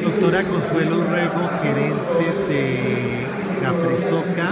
Doctora Consuelo Urrego, gerente de Capresoca,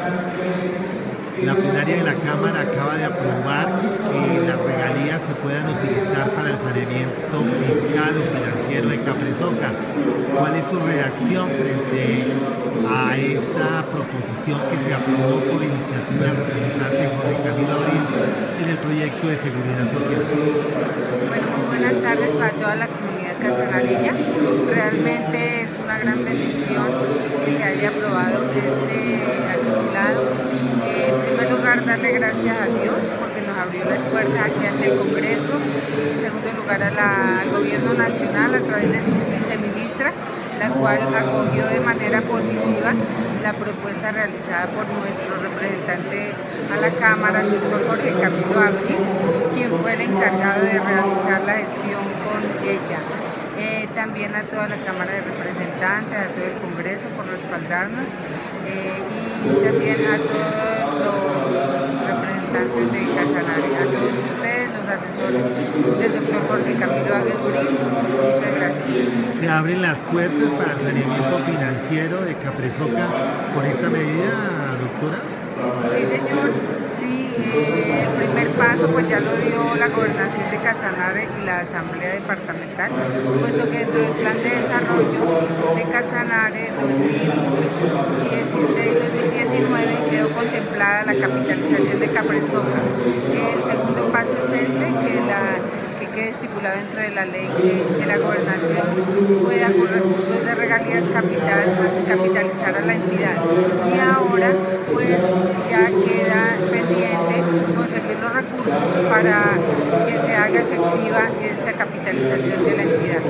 la plenaria de la Cámara acaba de aprobar que las regalías se puedan utilizar para el saneamiento fiscal o financiero de Capresoca. ¿Cuál es su reacción frente a esta proposición que se aprobó por iniciativa del representante Jorge Camilo Abril en el proyecto de seguridad social? Bueno, muy buenas tardes para toda la comunidad casanareña. Realmente es una gran bendición que se haya aprobado este articulado. En primer lugar, darle gracias a Dios porque nos abrió las puertas aquí ante el Congreso. En segundo lugar, al Gobierno Nacional a través de su viceministra, la cual acogió de manera positiva la propuesta realizada por nuestro representante a la Cámara, el doctor Jorge Camilo Abril, quien fue el encargado de realizar la gestión con ella. También a toda la Cámara de Representantes, a todo el Congreso por respaldarnos y también a todos los representantes de Casanare, a todos ustedes, los asesores del doctor Jorge Camilo Abril. Muchas gracias. ¿Se abren las puertas para el saneamiento financiero de Capresoca con esta medida, doctora? Sí, señor. Sí, el primer paso pues ya lo dio la Gobernación de Casanare y la Asamblea Departamental, puesto que dentro del Plan de Desarrollo de Casanare 2016-2019 quedó contemplada la capitalización de Capresoca. El segundo paso es que quede estipulado dentro de la ley que la Gobernación pueda con recursos de regalías capitalizar a la entidad. Y ahora pues ya queda pendiente conseguir los recursos para que se haga efectiva esta capitalización de la entidad.